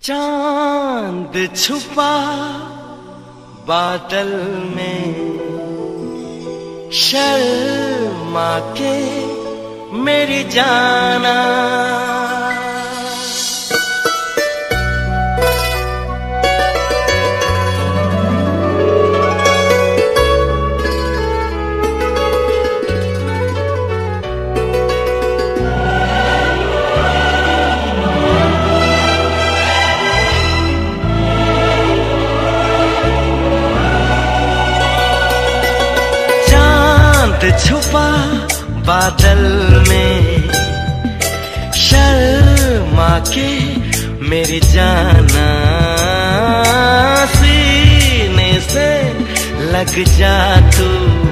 चांद छुपा बादल में, शर्मा के मेरी जाना। छुपा बादल में, शर्मा के मेरी जाना, सीने से लग जा तू,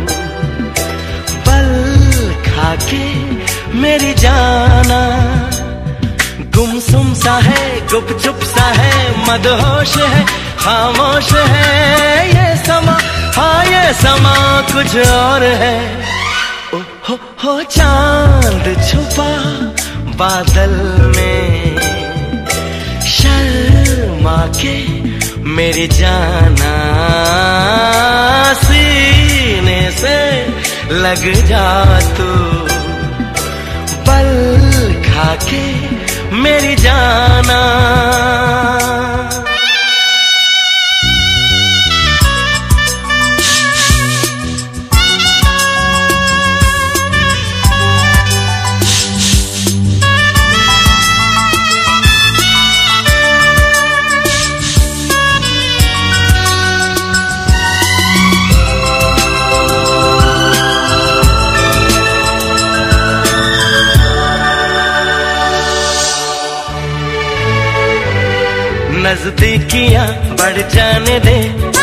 पल खा के मेरी जाना। गुमसुम सा है, गुपचुप सा है, मदहोश है, खामोश है ये समा, हाँ ये समा कुछ और है। हो चांद छुपा बादल में, शर्मा के मेरी जाना, सीने से लग जा तू, पल खा के मेरी जाना। नजदीकियां बढ़ जाने दे,